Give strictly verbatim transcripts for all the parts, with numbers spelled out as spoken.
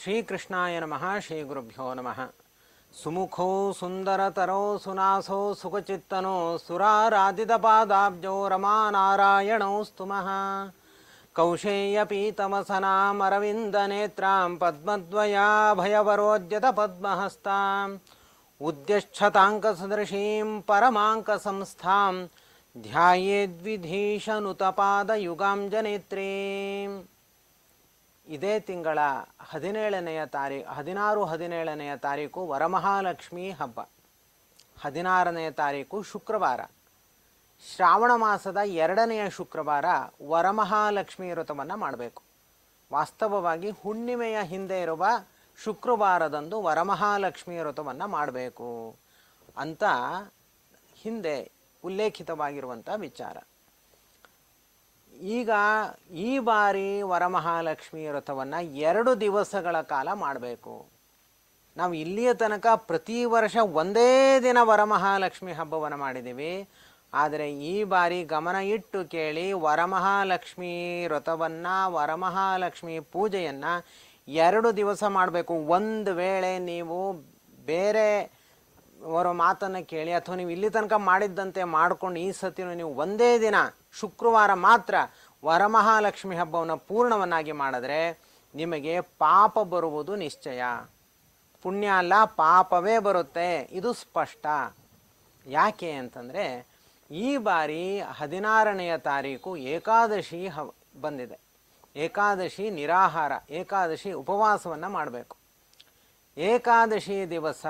ಶ್ರೀಕೃಷ್ಣಾಯ ನಮಃ. ಶ್ರೀ ಗುರುಭ್ಯೋ ನಮಃ. ಸುಮುಖೋ ಸುಂದರತರೋ ಸುನಾಸೋ ಸುಖಚಿತ್ತನೋ ಸುರಾರಾಧಿತಪಾದಾಬ್ಜೋ ರಮಾನಾರಾಯಣೋ ಸ್ತುಮಃ. ಕೌಶೇಯಪೀತಮಸನಾಮರವಿಂದನೇತ್ರಾಂ ಪದ್ಮದ್ವಯಾಭಯವರೋದ್ಯತ ಪದ್ಮಹಸ್ತಾಂ ಉದ್ಯಶ್ಚತಾಂಕಸದೃಶೀಂ ಪರಮಾಂಕಸಂಸ್ಥಾಂ ಧ್ಯಾಯೇದ್ವಿಧೀಶನುತಪಾದಯುಗಾಂಜನೇತ್ರೀಂ. ಇದೇ ತಿಂಗಳ ಹದಿನೇಳನೆಯ ತಾರೀಕು ಹದಿನಾರು ಹದಿನೇಳನೆಯ ತಾರೀಕು ವರಮಹಾಲಕ್ಷ್ಮಿ ಹಬ್ಬ. ಹದಿನಾರನೆಯ ತಾರೀಕು ಶುಕ್ರವಾರ, ಶ್ರಾವಣ ಮಾಸದ ಎರಡನೆಯ ಶುಕ್ರವಾರ ವರಮಹಾಲಕ್ಷ್ಮಿ ವ್ರತವನ್ನು ಮಾಡಬೇಕು. ವಾಸ್ತವವಾಗಿ ಹುಣ್ಣಿಮೆಯ ಹಿಂದೆ ಇರುವ ಶುಕ್ರವಾರದಂದು ವರಮಹಾಲಕ್ಷ್ಮಿ ವ್ರತವನ್ನು ಮಾಡಬೇಕು ಅಂತ ಹಿಂದೆ ಉಲ್ಲೇಖಿತವಾಗಿರುವಂಥ ವಿಚಾರ. ಈಗ ಈ ಬಾರಿ ವರಮಹಾಲಕ್ಷ್ಮಿ ವ್ರತವನ್ನು ಎರಡು ದಿವಸಗಳ ಕಾಲ ಮಾಡಬೇಕು. ನಾವು ಇಲ್ಲಿಯ ತನಕ ಪ್ರತಿ ವರ್ಷ ಒಂದೇ ದಿನ ವರಮಹಾಲಕ್ಷ್ಮಿ ಹಬ್ಬವನ್ನು ಮಾಡಿದ್ದೀವಿ. ಆದರೆ ಈ ಬಾರಿ ಗಮನ ಇಟ್ಟು ಕೇಳಿ, ವರಮಹಾಲಕ್ಷ್ಮಿ ವ್ರತವನ್ನು, ವರಮಹಾಲಕ್ಷ್ಮಿ ಪೂಜೆಯನ್ನು ಎರಡು ದಿವಸ ಮಾಡಬೇಕು. ಒಂದು ವೇಳೆ ನೀವು ಬೇರೆ ಅವರ ಮಾತನ್ನು ಕೇಳಿ ಅಥವಾ ನೀವು ಇಲ್ಲಿ ತನಕ ಮಾಡಿದ್ದಂತೆ ಮಾಡಿಕೊಂಡು ಈ ಸತಿನೂ ನೀವು ಒಂದೇ ದಿನ ಶುಕ್ರವಾರ ಮಾತ್ರ ವರಮಹಾಲಕ್ಷ್ಮಿ ಹಬ್ಬವನ್ನು ಪೂರ್ಣವನ್ನಾಗಿ ಮಾಡಿದ್ರೆ ನಿಮಗೆ ಪಾಪ ಬರುವುದು ನಿಶ್ಚಯ. ಪುಣ್ಯ ಅಲ್ಲ, ಪಾಪವೇ ಬರುತ್ತೆ. ಇದು ಸ್ಪಷ್ಟ. ಯಾಕೆ ಅಂತಂದರೆ ಈ ಬಾರಿ ಹದಿನಾರನೆಯ ತಾರೀಕು ಏಕಾದಶಿ ಹ ಬಂದಿದೆ. ಏಕಾದಶಿ ನಿರಾಹಾರ, ಏಕಾದಶಿ ಉಪವಾಸವನ್ನು ಮಾಡಬೇಕು. ಏಕಾದಶಿ ದಿವಸ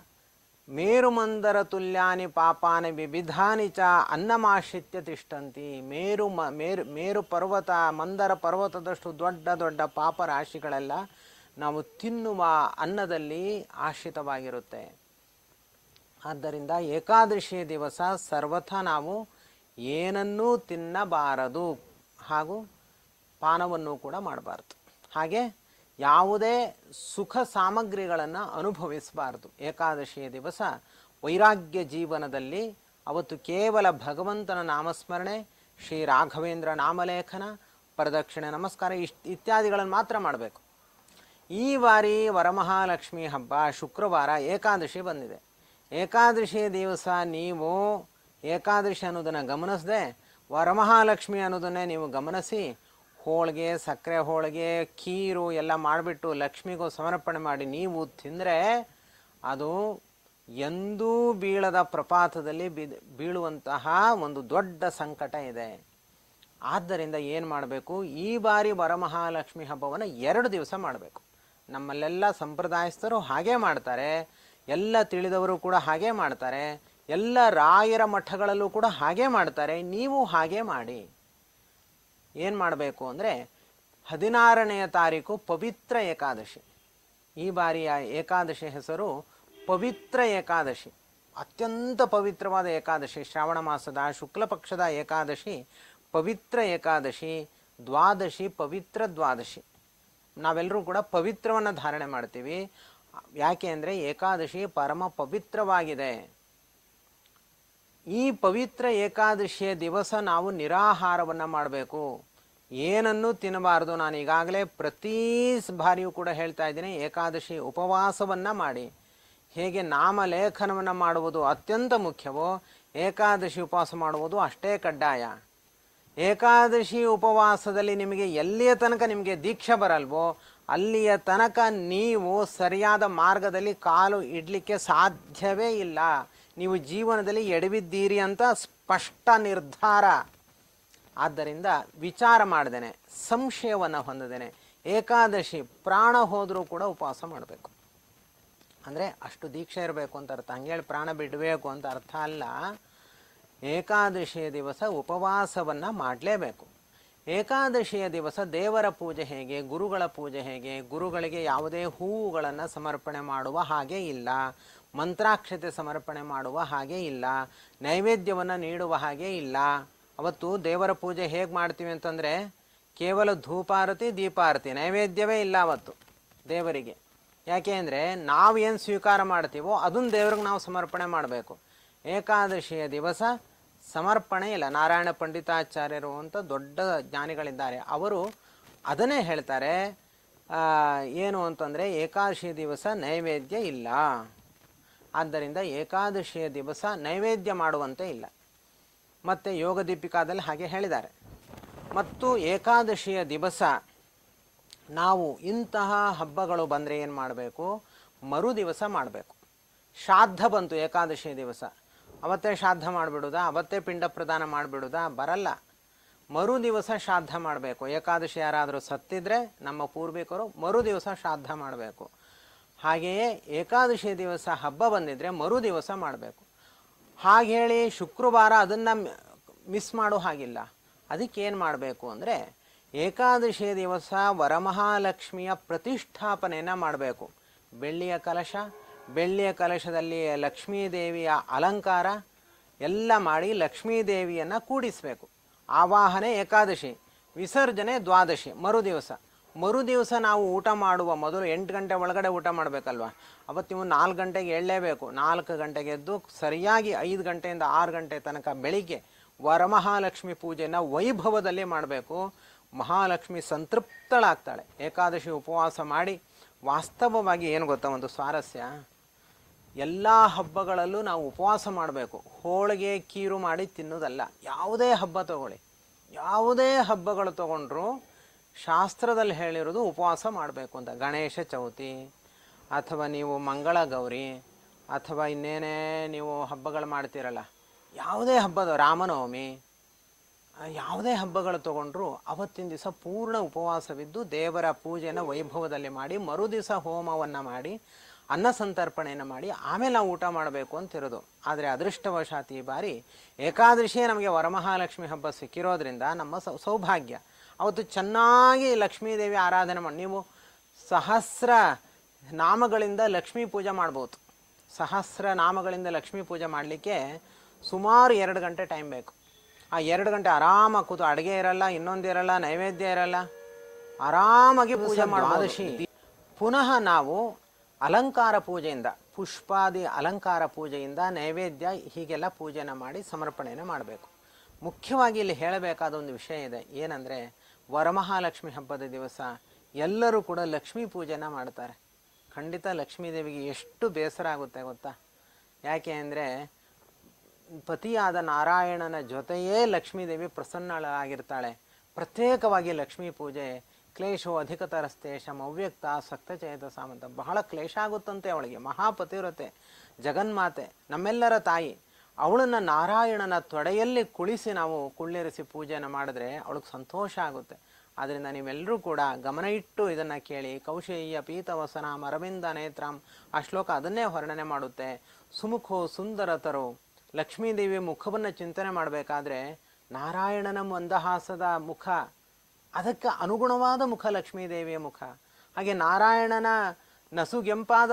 ಮೇರುಮಂದರ ತುಲ್ಯಾನಿ ಪಾಪಾನಿ ವಿವಿಧಾನಿ ಚ ಅನ್ನಮಾಶ್ರಿತ್ಯ ತಿಷ್ಟಂತಿ. ಮೇರು ಮ ಮೇರು ಮೇರು ಪರ್ವತ, ಮಂದರ ಪರ್ವತದಷ್ಟು ದೊಡ್ಡ ದೊಡ್ಡ ಪಾಪ ರಾಶಿಗಳೆಲ್ಲ ನಾವು ತಿನ್ನುವ ಅನ್ನದಲ್ಲಿ ಆಶ್ರಿತವಾಗಿರುತ್ತೆ. ಆದ್ದರಿಂದ ಏಕಾದಶಿಯ ದಿವಸ ಸರ್ವಥಾ ನಾವು ಏನನ್ನೂ ತಿನ್ನಬಾರದು, ಹಾಗೂ ಪಾನವನ್ನು ಕೂಡ ಮಾಡಬಾರ್ದು. ಹಾಗೆ ಯಾವುದೇ ಸುಖ ಸಾಮಗ್ರಿಗಳನ್ನು ಅನುಭವಿಸಬಾರ್ದು. ಏಕಾದಶಿಯ ದಿವಸ ವೈರಾಗ್ಯ ಜೀವನದಲ್ಲಿ ಅವತ್ತು ಕೇವಲ ಭಗವಂತನ ನಾಮಸ್ಮರಣೆ, ಶ್ರೀ ರಾಘವೇಂದ್ರ ನಾಮಲೇಖನ, ಪ್ರದಕ್ಷಿಣೆ ನಮಸ್ಕಾರ ಇಷ್ಟು ಇತ್ಯಾದಿಗಳನ್ನು ಮಾತ್ರ ಮಾಡಬೇಕು. ಈ ಬಾರಿ ವರಮಹಾಲಕ್ಷ್ಮಿ ಹಬ್ಬ ಶುಕ್ರವಾರ ಏಕಾದಶಿ ಬಂದಿದೆ. ಏಕಾದಶಿಯ ದಿವಸ ನೀವು ಏಕಾದಶಿ ಅನ್ನೋದನ್ನು ಗಮನಿಸದೆ ವರಮಹಾಲಕ್ಷ್ಮಿ ಅನ್ನೋದನ್ನೇ ನೀವು ಗಮನಿಸಿ ಹೋಳಿಗೆ, ಸಕ್ಕರೆ ಹೋಳಿಗೆ, ಖೀರು ಎಲ್ಲ ಮಾಡಿಬಿಟ್ಟು ಲಕ್ಷ್ಮಿಗೂ ಸಮರ್ಪಣೆ ಮಾಡಿ ನೀವು ತಿಂದರೆ ಅದು ಎಂದೂ ಬೀಳದ ಪ್ರಪಾತದಲ್ಲಿ ಬಿ ಬೀಳುವಂತಹ ಒಂದು ದೊಡ್ಡ ಸಂಕಟ ಇದೆ. ಆದ್ದರಿಂದ ಏನು ಮಾಡಬೇಕು, ಈ ಬಾರಿ ವರಮಹಾಲಕ್ಷ್ಮಿ ಹಬ್ಬವನ್ನು ಎರಡು ದಿವಸ ಮಾಡಬೇಕು. ನಮ್ಮಲ್ಲೆಲ್ಲ ಸಂಪ್ರದಾಯಸ್ಥರು ಹಾಗೇ ಮಾಡ್ತಾರೆ, ಎಲ್ಲ ತಿಳಿದವರು ಕೂಡ ಹಾಗೇ ಮಾಡ್ತಾರೆ, ಎಲ್ಲ ರಾಯರ ಮಠಗಳಲ್ಲೂ ಕೂಡ ಹಾಗೇ ಮಾಡ್ತಾರೆ. ನೀವು ಹಾಗೇ ಮಾಡಿ. ಏನು ಮಾಡಬೇಕು ಅಂದರೆ ಹದಿನಾರನೆಯ ತಾರೀಕು ಪವಿತ್ರ ಏಕಾದಶಿ. ಈ ಬಾರಿಯ ಏಕಾದಶಿ ಹೆಸರು ಪವಿತ್ರ ಏಕಾದಶಿ. ಅತ್ಯಂತ ಪವಿತ್ರವಾದ ಏಕಾದಶಿ. ಶ್ರಾವಣ ಮಾಸದ ಶುಕ್ಲ ಪಕ್ಷದ ಏಕಾದಶಿ ಪವಿತ್ರ ಏಕಾದಶಿ. ದ್ವಾದಶಿ ಪವಿತ್ರ ದ್ವಾದಶಿ. ನಾವೆಲ್ಲರೂ ಕೂಡ ಪವಿತ್ರವನ್ನು ಧಾರಣೆ ಮಾಡ್ತೀವಿ. ಯಾಕೆ ಅಂದರೆ ಏಕಾದಶಿ ಪರಮ ಪವಿತ್ರವಾಗಿದೆ. ಈ ಪವಿತ್ರ ಏಕಾದಶಿಯ ದಿವಸ ನಾವು ನಿರಾಹಾರವನ್ನು ಮಾಡಬೇಕು, ಏನನ್ನೂ ತಿನ್ನಬಾರ್ದು. ನಾನು ಈಗಾಗಲೇ ಪ್ರತಿ ಬಾರಿಯೂ ಕೂಡ ಹೇಳ್ತಾ ಇದ್ದೀನಿ, ಏಕಾದಶಿ ಉಪವಾಸವನ್ನು ಮಾಡಿ. ಹೇಗೆ ನಾಮಲೇಖನವನ್ನು ಮಾಡುವುದು ಅತ್ಯಂತ ಮುಖ್ಯವೋ, ಏಕಾದಶಿ ಉಪವಾಸ ಮಾಡುವುದು ಅಷ್ಟೇ ಕಡ್ಡಾಯ. ಏಕಾದಶಿ ಉಪವಾಸದಲ್ಲಿ ನಿಮಗೆ ಎಲ್ಲಿಯ ತನಕ ನಿಮಗೆ ದೀಕ್ಷೆ ಬರಲ್ವೋ ಅಲ್ಲಿಯ ತನಕ ನೀವು ಸರಿಯಾದ ಮಾರ್ಗದಲ್ಲಿ ಕಾಲು ಇಡಲಿಕ್ಕೆ ಸಾಧ್ಯವೇ ಇಲ್ಲ. ನೀವು ಜೀವನದಲ್ಲಿ ಎಡವಿದ್ದೀರಿ ಅಂತ ಸ್ಪಷ್ಟ ನಿರ್ಧಾರ. ಆದ್ದರಿಂದ ವಿಚಾರ ಮಾಡ್ದೇನೆ, ಸಂಶಯವನ್ನು ಹೊಂದದೇನೆ ಏಕಾದಶಿ ಪ್ರಾಣ ಹೋದರೂ ಕೂಡ ಉಪವಾಸ ಮಾಡಬೇಕು. ಅಂದರೆ ಅಷ್ಟು ದೀಕ್ಷೆ ಇರಬೇಕು ಅಂತ ಅರ್ಥ. ಹಂಗೇಳಿ ಪ್ರಾಣ ಬಿಡಬೇಕು ಅಂತ ಅರ್ಥ ಅಲ್ಲ. ಏಕಾದಶಿಯ ದಿವಸ ಉಪವಾಸವನ್ನು ಮಾಡಲೇಬೇಕು. ಏಕಾದಶಿಯ ದಿವಸ ದೇವರ ಪೂಜೆ ಹೇಗೆ, ಗುರುಗಳ ಪೂಜೆ ಹೇಗೆ, ಗುರುಗಳಿಗೆ ಯಾವುದೇ ಹೂವುಗಳನ್ನು ಸಮರ್ಪಣೆ ಮಾಡುವ ಹಾಗೆ ಇಲ್ಲ, ಮಂತ್ರಾಕ್ಷತೆ ಸಮರ್ಪಣೆ ಮಾಡುವ ಹಾಗೆ ಇಲ್ಲ, ನೈವೇದ್ಯವನ್ನು ನೀಡುವ ಹಾಗೆ ಇಲ್ಲ. ಅವತ್ತು ದೇವರ ಪೂಜೆ ಹೇಗೆ ಮಾಡ್ತೀವಿ ಅಂತಂದರೆ ಕೇವಲ ಧೂಪಾರತಿ, ದೀಪಾರತಿ, ನೈವೇದ್ಯವೇ ಇಲ್ಲ ಅವತ್ತು ದೇವರಿಗೆ. ಯಾಕೆ ಅಂದರೆ ನಾವು ಏನು ಸ್ವೀಕಾರ ಮಾಡ್ತೀವೋ ಅದನ್ನು ದೇವ್ರಿಗೆ ನಾವು ಸಮರ್ಪಣೆ ಮಾಡಬೇಕು. ಏಕಾದಶಿಯ ದಿವಸ ಸಮರ್ಪಣೆ ಇಲ್ಲ. ನಾರಾಯಣ ಪಂಡಿತಾಚಾರ್ಯರು ಅಂತ ದೊಡ್ಡ ಜ್ಞಾನಿಗಳಿದ್ದಾರೆ, ಅವರು ಅದನ್ನೇ ಹೇಳ್ತಾರೆ. ಏನು ಅಂತಂದರೆ ಏಕಾದಶಿ ದಿವಸ ನೈವೇದ್ಯ ಇಲ್ಲ. ಆದ್ದರಿಂದ ಏಕಾದಶಿಯ ದಿವಸ ನೈವೇದ್ಯ ಮಾಡುವಂತೆ ಇಲ್ಲ. ಮತ್ತು ಯೋಗ ದೀಪಿಕಾದಲ್ಲಿ ಹಾಗೆ ಹೇಳಿದ್ದಾರೆ. ಮತ್ತು ಏಕಾದಶಿಯ ದಿವಸ ನಾವು ಇಂತಹ ಹಬ್ಬಗಳು ಬಂದರೆ ಏನು ಮಾಡಬೇಕು? ಮರು ದಿವಸ ಮಾಡಬೇಕು. ಶ್ರಾದ್ದ ಬಂತು ಏಕಾದಶಿ ದಿವಸ, ಅವತ್ತೇ ಶ್ರಾದ್ದ ಮಾಡಿಬಿಡುದಾ, ಅವತ್ತೇ ಪಿಂಡ ಪ್ರದಾನ ಮಾಡಿಬಿಡುದಾ? ಬರಲ್ಲ. ಮರು ದಿವಸ ಶ್ರಾದ್ದ ಮಾಡಬೇಕು. ಏಕಾದಶಿ ಯಾರಾದರೂ ಸತ್ತಿದ್ರೆ ನಮ್ಮ ಪೂರ್ವಿಕರು ಮರು ದಿವಸ ಶ್ರಾದ್ದ ಮಾಡಬೇಕು. ಹಾಗೆಯೇ ಏಕಾದಶಿ ದಿವಸ ಹಬ್ಬ ಬಂದಿದ್ದರೆ ಮರು ದಿವಸ ಮಾಡಬೇಕು. ಹಾಗೆ ಹೇಳಿ ಶುಕ್ರವಾರ ಅದನ್ನು ಮಿಸ್ ಮಾಡೋ ಹಾಗಿಲ್ಲ. ಅದಕ್ಕೇನು ಮಾಡಬೇಕು ಅಂದರೆ ಏಕಾದಶಿಯ ದಿವಸ ವರಮಹಾಲಕ್ಷ್ಮಿಯ ಪ್ರತಿಷ್ಠಾಪನೆಯನ್ನು ಮಾಡಬೇಕು. ಬೆಳ್ಳಿಯ ಕಲಶ, ಬೆಳ್ಳಿಯ ಕಲಶದಲ್ಲಿ ಲಕ್ಷ್ಮೀದೇವಿಯ ಅಲಂಕಾರ ಎಲ್ಲ ಮಾಡಿ ಲಕ್ಷ್ಮೀದೇವಿಯನ್ನು ಕೂಡಿಸಬೇಕು. ಆವಾಹನೆ ಏಕಾದಶಿ, ವಿಸರ್ಜನೆ ದ್ವಾದಶಿ, ಮರು ದಿವಸ. ಮರು ದಿವಸ ನಾವು ಊಟ ಮಾಡುವ ಮೊದಲು ಎಂಟು ಗಂಟೆ ಒಳಗಡೆ ಊಟ ಮಾಡಬೇಕಲ್ವ. ಅವತ್ತು ನೀವು ನಾಲ್ಕು ಗಂಟೆಗೆ ಎಳ್ಳಲೇಬೇಕು. ನಾಲ್ಕು ಗಂಟೆಗೆ ಎದ್ದು ಸರಿಯಾಗಿ ಐದು ಗಂಟೆಯಿಂದ ಆರು ಗಂಟೆ ತನಕ ಬೆಳಿಗ್ಗೆ ವರಮಹಾಲಕ್ಷ್ಮಿ ಪೂಜೆಯನ್ನು ವೈಭವದಲ್ಲಿ ಮಾಡಬೇಕು. ಮಹಾಲಕ್ಷ್ಮಿ ಸಂತೃಪ್ತಳಾಗ್ತಾಳೆ. ಏಕಾದಶಿ ಉಪವಾಸ ಮಾಡಿ ವಾಸ್ತವವಾಗಿ ಏನು ಗೊತ್ತಾ ಒಂದು ಸ್ವಾರಸ್ಯ, ಎಲ್ಲ ಹಬ್ಬಗಳಲ್ಲೂ ನಾವು ಉಪವಾಸ ಮಾಡಬೇಕು. ಹೋಳಿಗೆ ಕೀರು ಮಾಡಿ ತಿನ್ನೋದಲ್ಲ. ಯಾವುದೇ ಹಬ್ಬ ತಗೊಳ್ಳಿ, ಯಾವುದೇ ಹಬ್ಬಗಳು ತಗೊಂಡ್ರು ಶಾಸ್ತ್ರದಲ್ಲಿ ಹೇಳಿರೋದು ಉಪವಾಸ ಮಾಡಬೇಕು ಅಂತ. ಗಣೇಶ ಚೌತಿ ಅಥವಾ ನೀವು ಮಂಗಳ ಗೌರಿ ಅಥವಾ ಇನ್ನೇನೇ ನೀವು ಹಬ್ಬಗಳು ಮಾಡ್ತೀರಲ್ಲ, ಯಾವುದೇ ಹಬ್ಬದ ರಾಮನವಮಿ, ಯಾವುದೇ ಹಬ್ಬಗಳು ತಗೊಂಡ್ರು ಅವತ್ತಿನ ದಿವಸ ಪೂರ್ಣ ಉಪವಾಸವಿದ್ದು ದೇವರ ಪೂಜೆನ ವೈಭವದಲ್ಲಿ ಮಾಡಿ ಮರು ದಿವಸ ಹೋಮವನ್ನು ಮಾಡಿ ಅನ್ನ ಸಂತರ್ಪಣೆಯನ್ನು ಮಾಡಿ ಆಮೇಲೆ ನಾವು ಊಟ ಮಾಡಬೇಕು ಅಂತಿರೋದು. ಆದರೆ ಅದೃಷ್ಟವಶಾತ್ ಈ ಬಾರಿ ಏಕಾದಶಿಯೇ ನಮಗೆ ವರಮಹಾಲಕ್ಷ್ಮಿ ಹಬ್ಬ ಸಿಕ್ಕಿರೋದ್ರಿಂದ ನಮ್ಮ ಸೌಭಾಗ್ಯ. ಅವತ್ತು ಚೆನ್ನಾಗಿ ಲಕ್ಷ್ಮೀದೇವಿ ಆರಾಧನೆ ಮಾಡಿ ನೀವು ಸಹಸ್ರ ನಾಮಗಳಿಂದ ಲಕ್ಷ್ಮೀ ಪೂಜೆ ಮಾಡ್ಬೋದು. ಸಹಸ್ರ ನಾಮಗಳಿಂದ ಲಕ್ಷ್ಮೀ ಪೂಜೆ ಮಾಡಲಿಕ್ಕೆ ಸುಮಾರು ಎರಡು ಗಂಟೆ ಟೈಮ್ ಬೇಕು. ಆ ಎರಡು ಗಂಟೆ ಆರಾಮಾಗಿ ಕೂತು, ಅಡುಗೆ ಇರಲ್ಲ, ಇನ್ನೊಂದಿರಲ್ಲ, ನೈವೇದ್ಯ ಇರಲ್ಲ, ಆರಾಮಾಗಿ ಪೂಜೆ ಮಾಡಬಹುದು. ಪುನಃ ನಾವು ಅಲಂಕಾರ ಪೂಜೆಯಿಂದ, ಪುಷ್ಪಾದಿ ಅಲಂಕಾರ ಪೂಜೆಯಿಂದ ನೈವೇದ್ಯ ಹೀಗೆಲ್ಲ ಪೂಜೆನ ಮಾಡಿ ಸಮರ್ಪಣೆಯನ್ನು ಮಾಡಬೇಕು. ಮುಖ್ಯವಾಗಿ ಇಲ್ಲಿ ಹೇಳಬೇಕಾದ ಒಂದು ವಿಷಯ ಇದೆ. ಏನಂದರೆ ವರಮಹಾಲಕ್ಷ್ಮಿ ಹಬ್ಬದ ದಿವಸ ಎಲ್ಲರೂ ಕೂಡ ಲಕ್ಷ್ಮೀ ಪೂಜೆನ ಮಾಡ್ತಾರೆ. ಖಂಡಿತ ಲಕ್ಷ್ಮೀದೇವಿಗೆ ಎಷ್ಟು ಬೇಸರ ಆಗುತ್ತೆ ಗೊತ್ತಾ? ಯಾಕೆ ಅಂದರೆ ಪತಿಯಾದ ನಾರಾಯಣನ ಜೊತೆಯೇ ಲಕ್ಷ್ಮೀದೇವಿ ಪ್ರಸನ್ನಳಾಗಿರ್ತಾಳೆ. ಪ್ರತ್ಯೇಕವಾಗಿ ಲಕ್ಷ್ಮೀ ಪೂಜೆ ಕ್ಲೇಶೋ ಅಧಿಕತರಸ್ತೇಷಂ ಅವ್ಯಕ್ತ ಸಕ್ತಚೇತ ಸಾಮಂತ. ಬಹಳ ಕ್ಲೇಶ ಆಗುತ್ತಂತೆ ಅವಳಿಗೆ. ಮಹಾಪತಿವ್ರತೆ, ಜಗನ್ಮಾತೆ, ನಮ್ಮೆಲ್ಲರ ತಾಯಿ. ಅವಳನ್ನು ನಾರಾಯಣನ ತೊಡೆಯಲ್ಲಿ ಕುಳಿಸಿ ನಾವು ಕುಳ್ಳಿರಿಸಿ ಪೂಜೆಯನ್ನು ಮಾಡಿದ್ರೆ ಅವಳಿಗೆ ಸಂತೋಷ ಆಗುತ್ತೆ. ಆದ್ದರಿಂದ ನೀವೆಲ್ಲರೂ ಕೂಡ ಗಮನ ಇಟ್ಟು ಇದನ್ನು ಕೇಳಿ. ಕೌಶೇಯ ಪೀತವಸನಾಂ ಅರವಿಂದ ನೇತ್ರಾಂ, ಆ ಶ್ಲೋಕ ಅದನ್ನೇ ವರ್ಣನೆ ಮಾಡುತ್ತೆ. ಸುಮುಖೋ ಸುಂದರತರು. ಲಕ್ಷ್ಮೀದೇವಿಯ ಮುಖವನ್ನು ಚಿಂತನೆ ಮಾಡಬೇಕಾದ್ರೆ ನಾರಾಯಣನ ಮಂದಹಾಸದ ಮುಖ, ಅದಕ್ಕೆ ಅನುಗುಣವಾದ ಮುಖ ಲಕ್ಷ್ಮೀದೇವಿಯ ಮುಖ. ಹಾಗೆ ನಾರಾಯಣನ ನಸುಗೆಂಪಾದ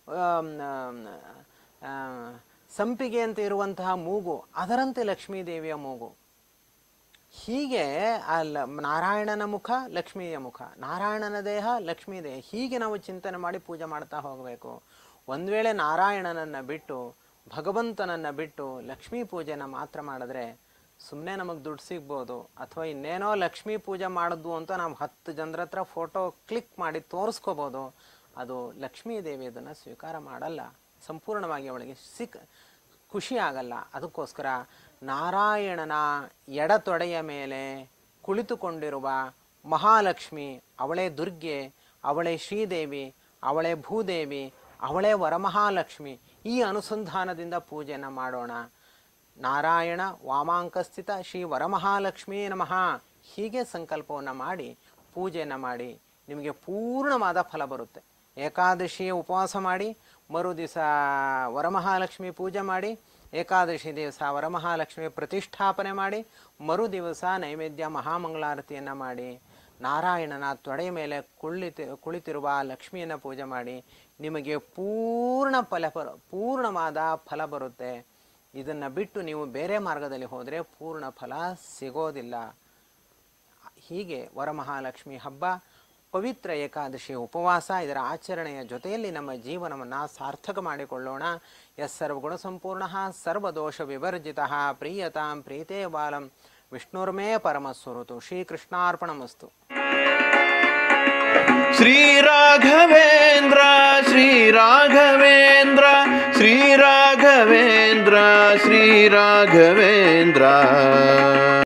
ಸಂಪಿಗೆ ಅಂತ ಇರುವಂತಹ ಮೂಗು, ಅದರಂತೆ ಲಕ್ಷ್ಮೀದೇವಿಯ ಮೂಗು. ಹೀಗೆ ಅಲ್ಲ, ನಾರಾಯಣನ ಮುಖ ಲಕ್ಷ್ಮಿಯ ಮುಖ, ನಾರಾಯಣನ ದೇಹ ಲಕ್ಷ್ಮೀ ದೇಹ. ಹೀಗೆ ನಾವು ಚಿಂತನೆ ಮಾಡಿ ಪೂಜೆ ಮಾಡ್ತಾ ಹೋಗಬೇಕು. ಒಂದು ವೇಳೆ ನಾರಾಯಣನನ್ನು ಬಿಟ್ಟು, ಭಗವಂತನನ್ನು ಬಿಟ್ಟು ಲಕ್ಷ್ಮೀ ಪೂಜೆನ ಮಾತ್ರ ಮಾಡಿದ್ರೆ ಸುಮ್ಮನೆ ನಮಗೆ ದುಡ್ಡು ಸಿಗ್ಬೋದು, ಅಥವಾ ಇನ್ನೇನೋ ಲಕ್ಷ್ಮೀ ಪೂಜೆ ಮಾಡಿದ್ವು ಅಂತ ನಾವು ಹತ್ತು ಜನರ ಹತ್ರ ಫೋಟೋ ಕ್ಲಿಕ್ ಮಾಡಿ ತೋರಿಸ್ಕೋಬೋದು. ಅದು ಲಕ್ಷ್ಮೀ ದೇವಿ ಅದನ್ನು ಸ್ವೀಕಾರ ಮಾಡಲ್ಲ. ಸಂಪೂರ್ಣವಾಗಿ ಅವಳಿಗೆ ಸಿಕ್ ಖುಷಿ ಆಗಲ್ಲ. ಅದಕ್ಕೋಸ್ಕರ ನಾರಾಯಣನ ಎಡತೊಡೆಯ ಮೇಲೆ ಕುಳಿತುಕೊಂಡಿರುವ ಮಹಾಲಕ್ಷ್ಮಿ, ಅವಳೇ ದುರ್ಗೆ, ಅವಳೇ ಶ್ರೀದೇವಿ, ಅವಳೇ ಭೂದೇವಿ, ಅವಳೇ ವರಮಹಾಲಕ್ಷ್ಮಿ. ಈ ಅನುಸಂಧಾನದಿಂದ ಪೂಜೆಯನ್ನು ಮಾಡೋಣ. ನಾರಾಯಣ ವಾಮಾಂಕಸ್ಥಿತ ಶ್ರೀ ವರಮಹಾಲಕ್ಷ್ಮೀ ನಮಃ, ಹೀಗೆ ಸಂಕಲ್ಪವನ್ನು ಮಾಡಿ ಪೂಜೆಯನ್ನು ಮಾಡಿ ನಿಮಗೆ ಪೂರ್ಣವಾದ ಫಲ ಬರುತ್ತೆ. ಏಕಾದಶಿಯ ಉಪವಾಸ ಮಾಡಿ, ಮರು ದಿವಸ ವರಮಹಾಲಕ್ಷ್ಮಿ ಪೂಜೆ ಮಾಡಿ, ಏಕಾದಶಿ ದಿವಸ ವರಮಹಾಲಕ್ಷ್ಮಿ ಪ್ರತಿಷ್ಠಾಪನೆ ಮಾಡಿ, ಮರು ದಿವಸ ನೈವೇದ್ಯ ಮಹಾಮಂಗಳಾರತಿಯನ್ನು ಮಾಡಿ, ನಾರಾಯಣನ ತೊಡೆಯ ಮೇಲೆ ಕುಳಿತಿ ಕುಳಿತಿರುವ ಲಕ್ಷ್ಮಿಯನ್ನು ಪೂಜೆ ಮಾಡಿ ನಿಮಗೆ ಪೂರ್ಣ ಫಲ ಪೂರ್ಣವಾದ ಫಲ ಬರುತ್ತೆ. ಇದನ್ನು ಬಿಟ್ಟು ನೀವು ಬೇರೆ ಮಾರ್ಗದಲ್ಲಿ ಹೋದರೆ ಪೂರ್ಣ ಫಲ ಸಿಗೋದಿಲ್ಲ. ಹೀಗೆ ವರಮಹಾಲಕ್ಷ್ಮಿ ಹಬ್ಬ, ಪವಿತ್ರ ಏಕಾದಶಿ ಉಪವಾಸ, ಇದರ ಆಚರಣೆಯ ಜೊತೆಯಲ್ಲಿ ನಮ್ಮ ಜೀವನವನ್ನು ಸಾರ್ಥಕ ಮಾಡಿಕೊಳ್ಳೋಣ. ಯಸ್ ಸರ್ವಗುಣ ಸಂಪೂರ್ಣ ಸರ್ವದೋಷ ವಿವರ್ಜಿತ ಪ್ರೀಯತಾಂ ಪ್ರೀತೇ ಬಾಲಂ ವಿಷ್ಣುರ್ಮೇ ಪರಮಸ್ವರೂತು. ಶ್ರೀಕೃಷ್ಣಾರ್ಪಣಮಸ್ತು. ಶ್ರೀ ರಾಘವೇಂದ್ರ ಶ್ರೀ ರಾಘವೇಂದ್ರ ಶ್ರೀ ರಾಘವೇಂದ್ರ ಶ್ರೀ ರಾಘವೇಂದ್ರ